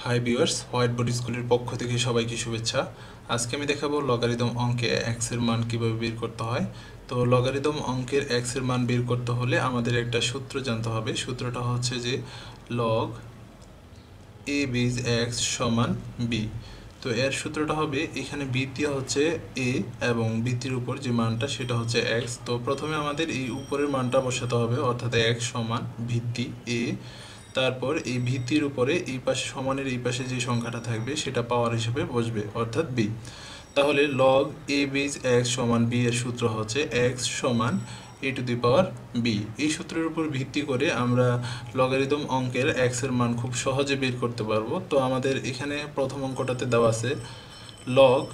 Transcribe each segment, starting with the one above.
Hi viewers, white board স্কুলের পক্ষ থেকে সবাইকে শুভেচ্ছা। আজকে আমি দেখাবো লগারিদম অঙ্কে এক্স এর মান কিভাবে বের করতে হয়। তো লগারিদম অঙ্কের এক্স এর মান বের করতে হলে আমাদের একটা সূত্র জানতে হবে। সূত্রটা হচ্ছে যে লগ এ বেজ এক্স সমান বি। তো এর সূত্রটা হবে, এখানে ভিত্তি হচ্ছে এ এবং ভিত্তির উপর যে মানটা সেটা হচ্ছে এক্স। তো প্রথমে আমাদের এই উপরের মানটা বসাতে হবে, অর্থাৎ এক্স সমান ভিত্তি এ। তারপর এই ভিত্তির উপরে এই পাশে সমানের এই পাশে যে সংখ্যাটা থাকবে সেটা পাওয়ার হিসেবে বসবে, অর্থাৎ বি। তাহলে লগ এ বেজ এক্স সমান বি এর সূত্র হচ্ছে এক্স সমান এ টু দি পাওয়ার বি। এই সূত্রের উপর ভিত্তি করে আমরা লগারিদম অঙ্কের এক্স এর মান খুব সহজে বের করতে পারবো। তো আমাদের এখানে প্রথম অঙ্কটাতে দেওয়া আছে লগ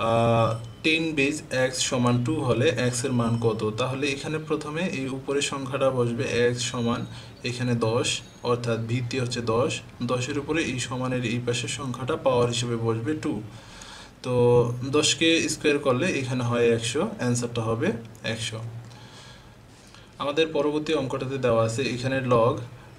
10 বেজ এক্স সমান 2 হলে এক্স এর মান কত। তাহলে এখানে প্রথমে এই উপরের সংখ্যাটা বসবে এক্স সমান এখানে 10, অর্থাৎ ভিত্তি হচ্ছে 10। 10-এর উপরে এই সমানের এই পাশের সংখ্যাটা পাওয়ার হিসেবে বসবে 2। তো 10কে স্কোয়ার করলে এখানে হয় 100, অ্যান্সারটা হবে 100। আমাদের পরবর্তী অঙ্কটাতে দেওয়া আছে এখানে লগ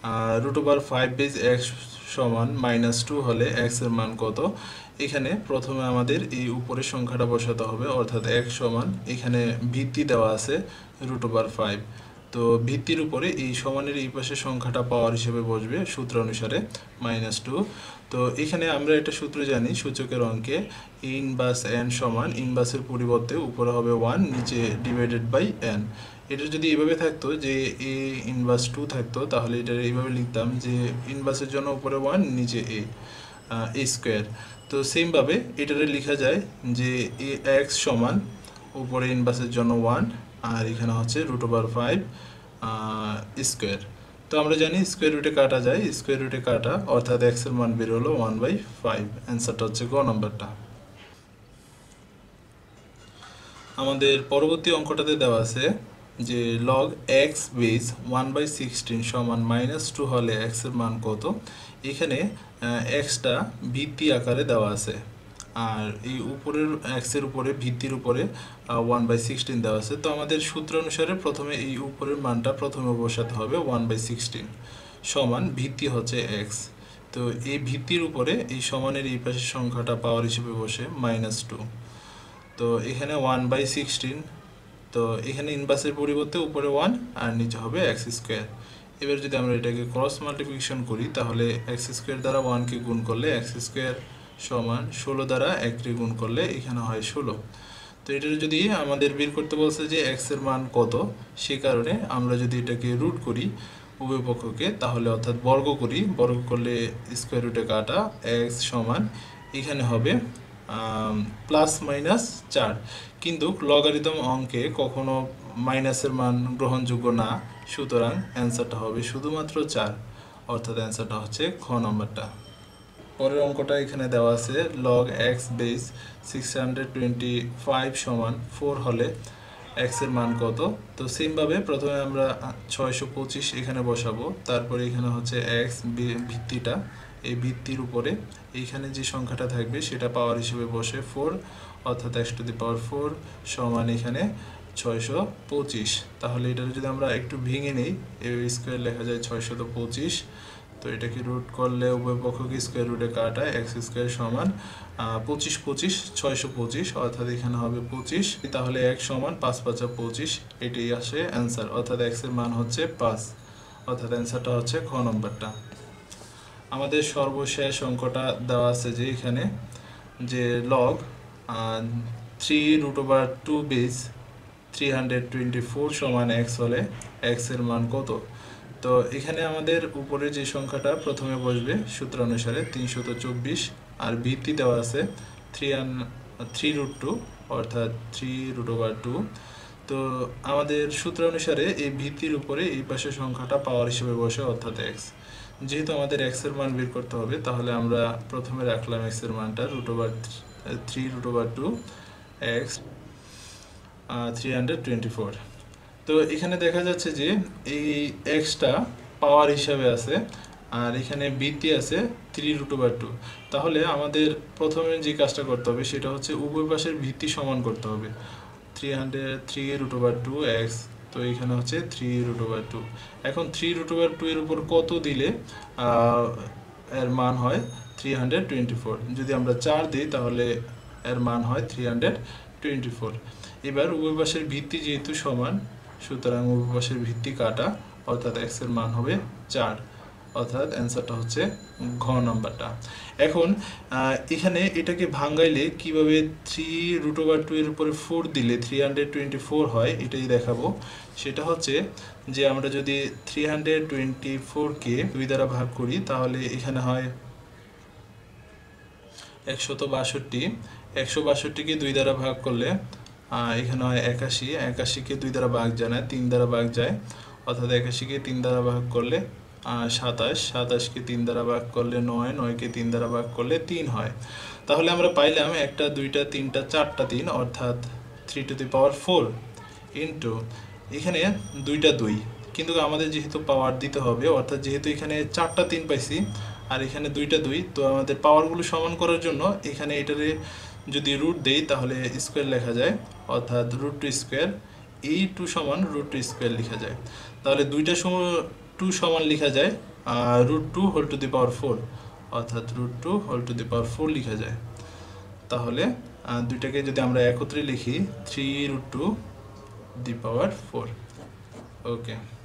√5 বেজ এক্স সমান -2 হলে এক্স এর মান কত। এখানে প্রথমে আমাদের এই উপরের সংখ্যাটা বসাতে হবে, অর্থাৎ এক্স সমান এখানে ভিত্তি দেওয়া আছে √5। তো ভিত্তির উপরে এই সমানের এই পাশে সংখ্যাটা পাওয়ার হিসেবে বসবে সূত্র অনুসারে -2। তো এখানে আমরা একটা সূত্র জানি সূচকের অঙ্কে ইনভার্স এন সমান ইনভার্সের পরিবর্তে উপরে হবে 1, নিচে ডিভাইডেড বাই এন। এটা যদি এইভাবে থাকতো যে এ ইনভার্স 2 থাকতো, তাহলে এটা এইভাবে লিখতাম যে ইনভার্সের জন্য উপরে 1, নিচে এ স্কোয়ার। তো সেমভাবে এটারে লেখা যায় যে এ এক্স সমান উপরে ইনভার্সের জন্য 1 আর এখানে হচ্ছে √5 স্কোয়ার। তো আমরা জানি স্কোয়ার রুটে কাটা যায়, স্কোয়ার রুটে কাটা, অর্থাৎ এক্স এর মান বের হলো 1/5। অ্যান্সারটা হচ্ছে গ নম্বরটা। আমাদের পরবর্তী অঙ্কটাতে দেওয়া আছে যে লগ এক্স বেজ 1/16 সমান -2 হলে এক্স এর মান কত। এখানে এক্সটা ভিত্তি আকারে দেওয়া আছে আর এই উপরের এক্সের উপরে ভিত্তির উপরে 1/16 দেওয়া আছে। তো আমাদের সূত্র অনুসারে প্রথমে এই উপরের মানটা প্রথমে বসাতে হবে 1/16 সমান ভিত্তি হচ্ছে এক্স। তো এই ভিত্তির উপরে এই সমানের এই পাশের সংখ্যাটা পাওয়ার হিসেবে বসে -2। তো এখানে 1/16, তো এখানে ইনভার্সের পরিবর্তে উপরে 1 আর নিচে হবে এক্স স্কোয়ার। এবার যদি আমরা এটাকে ক্রস মাল্টিপ্লিকেশন করি তাহলে এক্স স্কোয়ার দ্বারা 1কে গুণ করলে এক্স স্কোয়ার সমান 16 দ্বারা 1কে গুণ করলে এখানে হয় 16। তো এটা যদি আমাদের বের করতে বলছে যে এক্স এর মান কত, সে কারণে আমরা যদি এটাকে রুট করি উভয় পক্ষকে, তাহলে অর্থাৎ বর্গ করি, বর্গ করলে স্কোয়ার রুটে কাটা এক্স সমান এখানে হবে +-4। কিন্তু লগারিদম অঙ্কে কখনো মাইনাসের মান গ্রহণযোগ্য না, সুতরাং অ্যান্সারটা হবে শুধুমাত্র 4, অর্থাৎ অ্যান্সারটা হচ্ছে খ নম্বরটা। পরের অঙ্কটা এখানে দেওয়া আছে লগ এক্স বেস 625 সমান 4 হলে এক্স এর মান কত। তো সেমভাবে প্রথমে আমরা 625 এখানে বসাবো, তারপরে এখানে হচ্ছে এক্স ভিত্তিটা, এই ভিত্তির উপরে এইখানে যে সংখ্যাটা থাকবে সেটা পাওয়ার হিসেবে বসে 4, অর্থাৎ x⁴ সমান এখানে 625। তাহলে এটা যদি আমরা একটু ভেঙে নেই, এ স্কোয়ার লেখা যায় 625। তো এটাকে রুট করলে উভয় পক্ষকে স্কোয়ার রুটে কাটায় এক্স স্কোয়ার সমান 25 25 625, অর্থাৎ এখানে হবে 25। তাহলে x সমান 5 5 25, এটাই আসে অ্যান্সার, অর্থাৎ x এর মান হচ্ছে 5, অর্থাৎ অ্যান্সারটা হচ্ছে খ নম্বরটা। আমাদের সর্বশেষ অঙ্কটা দেওয়া আছে যে এখানে যে লগ 3√2 বেজ 324 সমান এক্স হলে এক্স এর মান কত। তো এখানে আমাদের উপরে যে সংখ্যাটা প্রথমে বসবে সূত্র অনুসারে 324, আর ভিত্তি দেওয়া আছে 3√2, অর্থাৎ 3√2। তো আমাদের সূত্র অনুসারে এই ভিত্তির উপরে এই পাশে সংখ্যাটা পাওয়ার হিসেবে বসে, অর্থাৎ এক্স। যেহেতু আমাদের এক্স এর মান বের করতে হবে, তাহলে আমরা প্রথমে রাখলাম এক্স এর মানটা √3√2 এক্স 324। তো এখানে দেখা যাচ্ছে যে এই এক্সটা পাওয়ার হিসাবে আছে আর এখানে ভিত্তি আছে 3√2। তাহলে আমাদের প্রথমে যে কাজটা করতে হবে সেটা হচ্ছে উভয় পাশের ভিত্তি সমান করতে হবে। 3√2 এক্স, তো এখানে হচ্ছে 3√2। এখন 3√2 এর উপর কত দিলে এর মান হয় 324। যদি আমরা 4 দিই তাহলে এর মান হয় 324। এবার উভয় পাশের ভিত্তি যেহেতু সমান, সুতরাং উভয় পাশের ভিত্তি কাটা, অর্থাৎ x এর মান হবে 4, অর্থাৎ অ্যান্সারটা হচ্ছে ঘ নাম্বারটা। এখন এখানে এটাকে ভাঙাইলে কিভাবে 3√2 এর উপরে 4 দিলে 324 হয় এটাই দেখাবো। সেটা হচ্ছে যে আমরা যদি 324 কে 2 দ্বারা ভাগ করি তাহলে এখানে হয় 162। 162কে 2 দ্বারা ভাগ করলে এখানে হয় 81। 81কে 2 দ্বারা ভাগ যায় না, 3 দ্বারা ভাগ যায়, অর্থাৎ 81কে 3 দ্বারা ভাগ করলে 27। 27কে 3 দ্বারা ভাগ করলে 9। 9কে 3 দ্বারা ভাগ করলে 3 হয়। তাহলে আমরা পাইলাম 1টা 2টা 3টা 4টা 3, অর্থাৎ 3⁴ ইন্টু এখানে 2টা 2, কিন্তু আমাদের যেহেতু পাওয়ার দিতে হবে, অর্থাৎ যেহেতু এখানে 4টা 3 পাইছি আর এখানে 2টা 2, তো আমাদের পাওয়ারগুলো সমান করার জন্য এখানে এটারে যদি রুট দেই তাহলে স্কোয়ার লেখা যায়, অর্থাৎ √2²। এই 2 সমান √2² লেখা যায়। তাহলে 2টা 2 সমান লেখা যায় √2⁴, অর্থাৎ √2⁴ লেখা যায়। তাহলে দুইটাকে যদি আমরা একত্রে লিখি 3√2⁴। ওকে।